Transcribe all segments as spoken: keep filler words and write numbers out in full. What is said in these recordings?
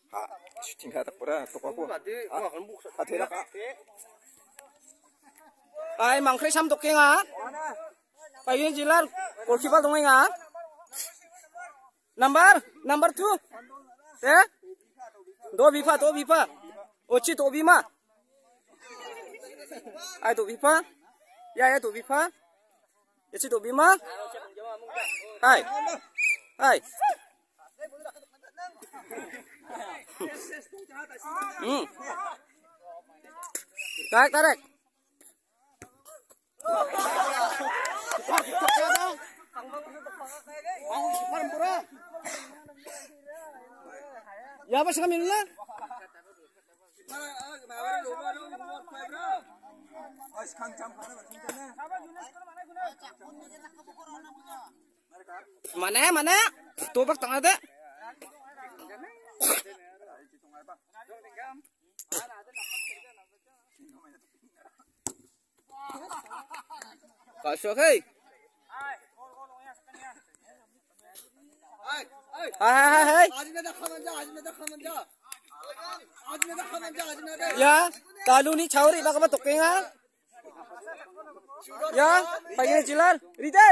Ha, tinggal tak pura, tok aku. Ah, tidak. Ai mangkri sam tok kenga. Payin jilar, goalkeeper dong enga. Number, number two. Eh? Do bipa, do bipa. Ochi do bima. Ai do bipa. Ya ya do bipa. Ochi do bima. Hai. Hai. Hmm. Tarik, tarik. Ya apa sih kami lah? Mana mana? Tobak tengah deh. Kasih hei. Hai hai hai. Ya, kalau ni cawri bagaimana tokengah? Ya, pengen jilar, ridai.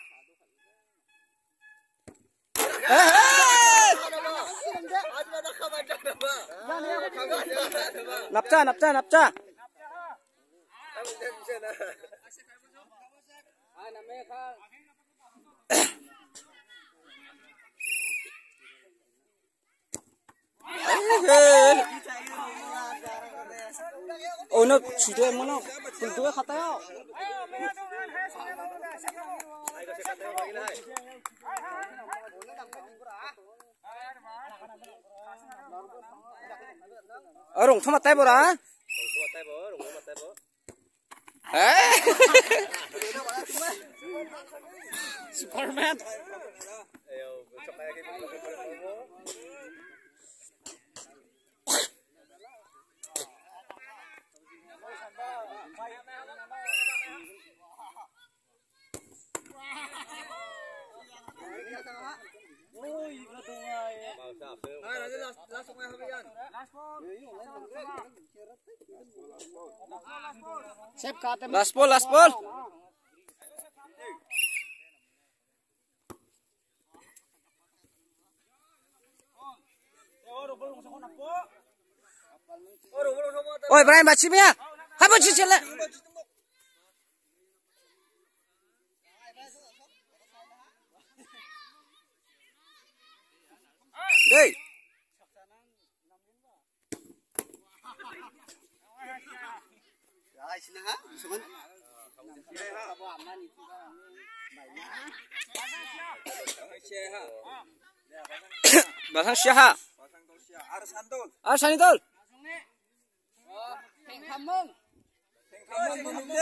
Napca, napca, napca. Oh no, sudah mana? Berdua katanya. Arung, thomas tay bora. Eh? Superman. Last ball, last ball. Oi, Brian bachimia. Hapo chichele. Hey. Basang Syah. Arsanidol. Tengkamung. Tengkamung komite.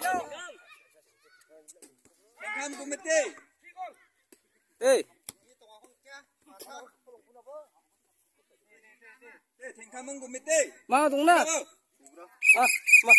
Tengkamung komite. Eh. Eh, tengkamung komite. Mana dongna? Ah, mah.